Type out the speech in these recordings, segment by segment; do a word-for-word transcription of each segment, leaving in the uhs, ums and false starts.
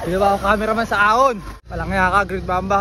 Hindi ba ako cameraman sa ahon? Walang nga ka, Green Bamba.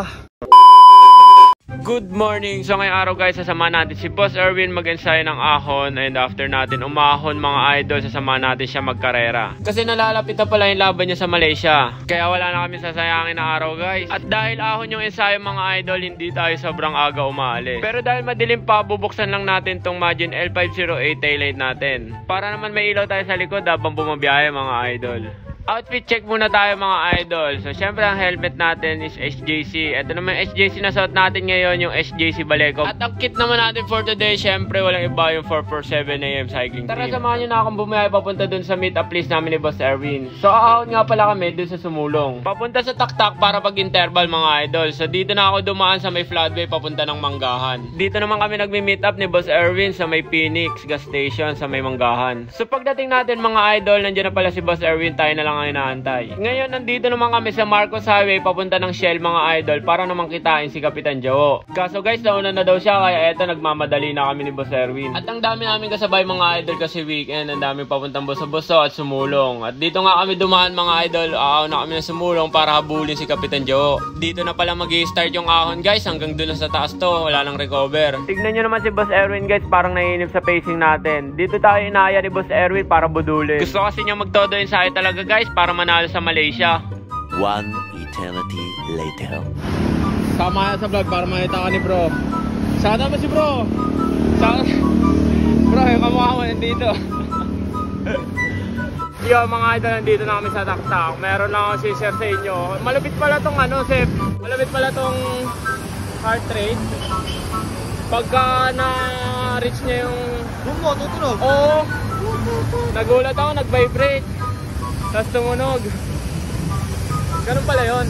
Good morning! So ngayong araw guys, sasama natin si Boss Erwin mag-ensayo ng ahon. And after natin umahon mga idol, sasama natin siya magkarera. Kasi nalalapit na pala yung laban niya sa Malaysia. Kaya wala na kami sasayangin na araw guys. At dahil ahon yung ensayo mga idol, hindi tayo sobrang aga umaalis. Pero dahil madilim pa, bubuksan lang natin tong Magin L five oh eight taillight natin. Para naman may ilaw tayo sa likod habang bumabiyahe mga idol. Outfit check muna tayo mga idol. So syempre ang helmet natin is S J C. Ito naman yung S J C na suot natin ngayon, yung S J C Baleco. At ang kit naman natin for today, syempre walang iba yung four forty-seven A M cycling team. Tara, samahan nyo na akong bumiyahe papunta dun sa meet up place namin ni Boss Erwin. So aahon nga pala kami dun sa Sumulong, papunta sa Taktak para pag-interval mga idol. So dito na ako dumaan sa may floodway papunta ng Manggahan. Dito naman kami nagmi-meet up ni Boss Erwin sa may Phoenix gas station sa may Manggahan. So pagdating natin mga idol, nandiyan na pala si Boss Erwin, tayo na lang ang inaantay. Ngayon nandito naman kami sa Marcos Highway papunta ng Shell mga idol para naman kitain si Kapitan Joe. Kaso guys, nauna na daw siya kaya eto nagmamadali na kami ni Boss Erwin. At ang dami namin kasabay mga idol kasi weekend, ang daming papuntang Boso-Boso at Sumulong. At dito nga kami dumaan mga idol, aaw na kami ng Sumulong para habulin si Kapitan Joe. Dito na pala mag-i-start yung ahon guys, hanggang doon sa taas to, wala nang recover. Tignan nyo naman si Boss Erwin guys, parang naiinip sa pacing natin. Dito tayo inaya ni Boss Erwin para budulin. Gusto kasi niya magtodo ensayo talaga guys para manalo sa Malaysia. One eternity later. Sama sa vlog para makita ka ni bro. Sana ba si bro? Sana... Bro, yung kamukha mo nandito. Yo mga idol, nandito na kami sa Taktak. Meron lang ako si-share sa inyo. Malapit pala tong ano, Sep. Malapit pala tong heart rate. Pagka na-reach niya yung... Bumo, tutunog. Oo. Nagulat ako, nag-vibrate. Tapos tumunog. Ganun pala yun.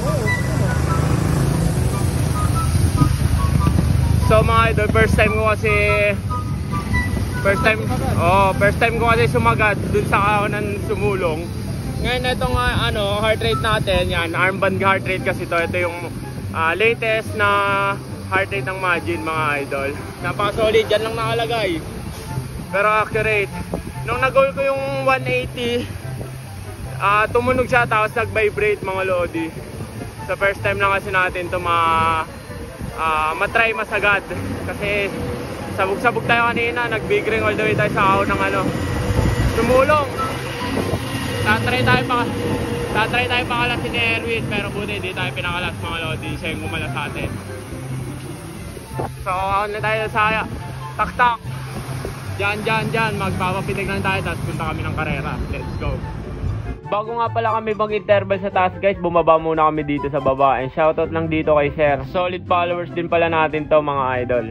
So mga idol, first time ko kasi First time Oh, first time ko kasi sumagat dun sa kahonan Sumulong. Ngayon itong uh, ano, heart rate natin, yan, armband heart rate kasi to. Ito yung uh, latest na heart rate ng Magin mga idol. Napaka-solid, yan lang nakalagay. Pero accurate. Nung nag-goal ko yung one eighty, Uh, tumunog siya tapos nag-vibrate mga lodi. So first time lang kasi natin ito ma, uh, matry masagad. Kasi sabog-sabog tayo kanina, nag-big ring all the way tayo sa ahon ng ano, Sumulong. Tatry tayo pa Tatry tayo pakalasin ni Erwin, pero buti hindi tayo pinakalas mga lodi. Siya yung gumalas sa atin. So ahon na tayo sa Taktak. Diyan, diyan, diyan, magpapapitig lang tayo tapos punta kami ng karera. Let's go. Bago nga pala kami mag-interval sa taas guys, bumaba muna kami dito sa baba. And shoutout lang dito kay Sir. Solid followers din pala natin to mga idol.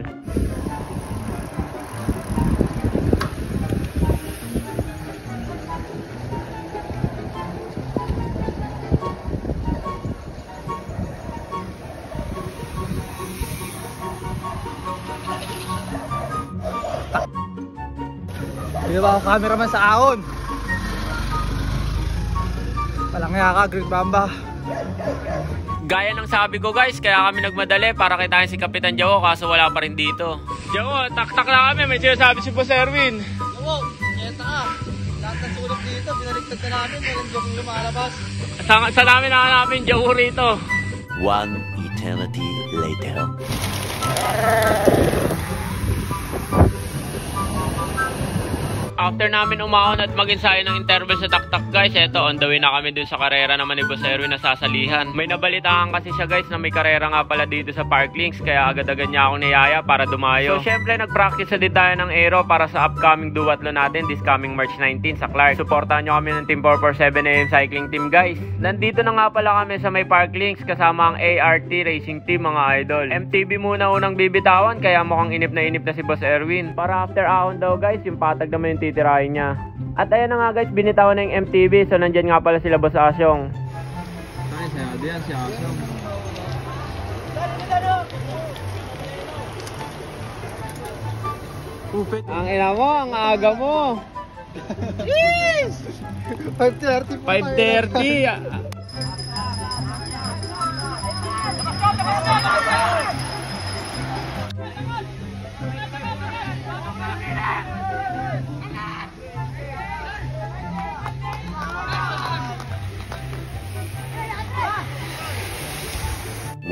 Hindi ba ako cameraman sa ahon? Walang nga ka, Green Bamba. Gaya ng sabi ko guys, kaya kami nagmadali para kitain si Kapitan Joe, kaso wala pa rin dito. Joe, taktak na kami, may sinasabi si Boss Erwin. Oo, eto ka. Lahat ng sulit dito, binaliktad na namin, walang joke lumalabas. Sa, sa namin nahanapin Joe rito. One eternity later. After namin umahon at mag-ensayo ng interval sa Taktak guys, eto on the way na kami dun sa karera naman ni Boss Erwin na sasalihan. May nabalitaan kasi siya guys na may karera nga pala dito sa Parklinks, kaya agad-agad niya akong niyaya para dumayo. So syempre nag-practice na din tayo ng aero para sa upcoming duathlon natin this coming March nineteen sa Clark. Supportahan nyo kami ng Team four forty-seven A M cycling team guys. Nandito na nga pala kami sa may Parklinks kasama ang A R T racing team mga idol. M T B muna unang bibitawan kaya mukhang inip na inip na si Boss Erwin. Para after ahon daw guys, yung patag naman yung titirahin niya. At ayan na nga guys, binitawan na yung M T V. So nandyan nga pala sila Boss Asyong. Ay, sayado yan si Asyong. Pupit. Ang ina mo, ang aga mo. Yes! five thirty five thirty.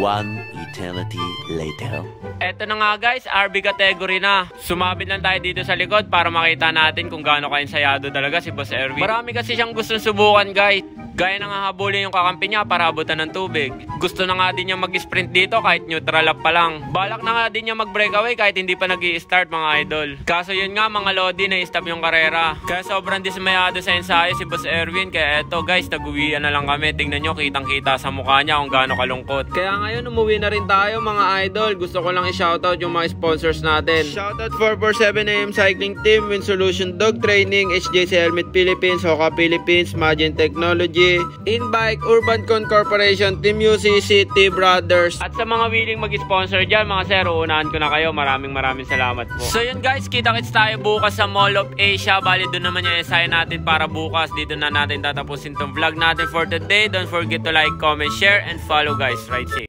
One eternity later. Eto na nga guys, R B category na. Sumabit lang tayo dito sa likod para makita natin kung gaano ka-ensayado talaga si Boss Erwin. Marami kasi siyang gustong subukan guys. Gaya na nga habulin yung kakampi niya para abutan ng tubig. Gusto na nga din niya mag-sprint dito kahit neutral lap pa lang. Balak na nga din niya mag-breakaway kahit hindi pa nag-i-start mga idol. Kaso yun nga mga lodi na i-stop yung karera. Kaya sobrang dismayado sa ensayo si Boss Erwin. Kaya eto guys, nag-uwian na lang kami. Tingnan nyo, kitang kita sa mukha niya kung gaano kalungkot. Kaya ngayon umuwi na rin tayo mga idol. Gusto ko lang i-shoutout yung mga sponsors natin. Shoutout four forty-seven A M Cycling Team, Win Solution Dog Training, H J C Helmet Philippines, Hoka Philippines, Magin Technology, InBike, Urban Con Corporation, Team U C C, T Brothers. At sa mga willing mag-sponsor dyan, mga sir, uunahan ko na kayo. Maraming maraming salamat po. So yun guys, kita-kits tayo bukas sa Mall of Asia. Bali doon naman yung ensayo natin para bukas. Dito na natin tatapusin tong vlog natin for today. Don't forget to like, comment, share, and follow guys. Right safe.